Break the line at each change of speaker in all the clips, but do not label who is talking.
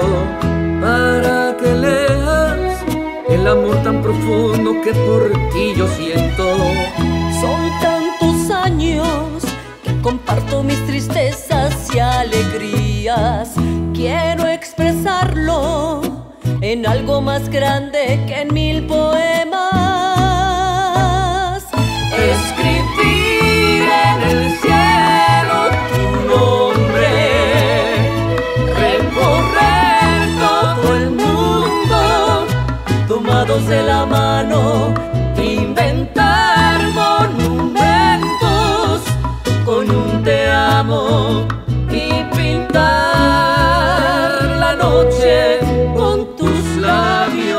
para que leas el amor tan profundo que por ti yo siento.
Son tantos años que comparto mis tristezas y alegrías. Quiero expresarlo en algo más grande que en 1000 poemas.
Escribir en el cielo tu nombre, recorrer todo el mundo, tomados de la mano, inventar monumentos con un te amo y pintar la noche con tus labios.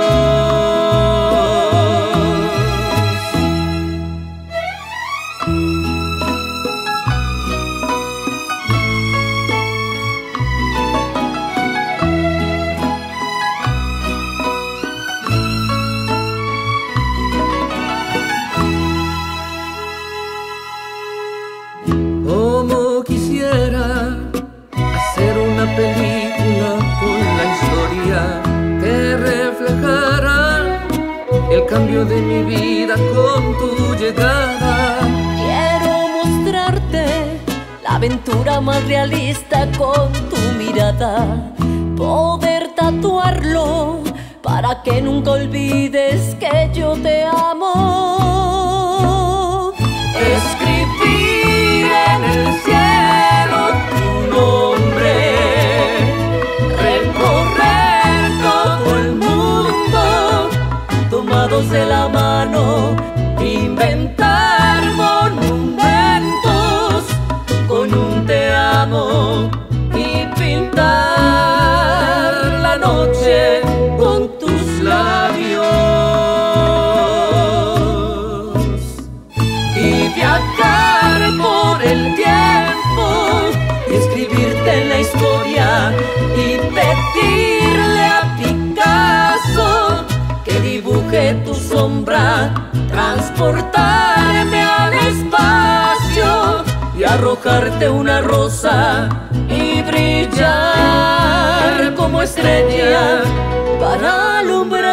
Como quisiera hacer una película con la historia que reflejara el cambio de mi vida con tu llegada.
Quiero mostrarte la aventura más realista con tu mirada, poder tatuarlo para que nunca olvides que yo te amo.
Escribir en el cielo tu nombre, recorrer todo el mundo, tomados de la mano, inventar monumentos con un te amo y pintar la noche con tus labios. Y viajar por el tiempo, escribirte en la historia y pedirle a Picasso que dibuje tu sombra, transportarme al espacio y arrojarte una rosa y brillar como estrella para alumbrar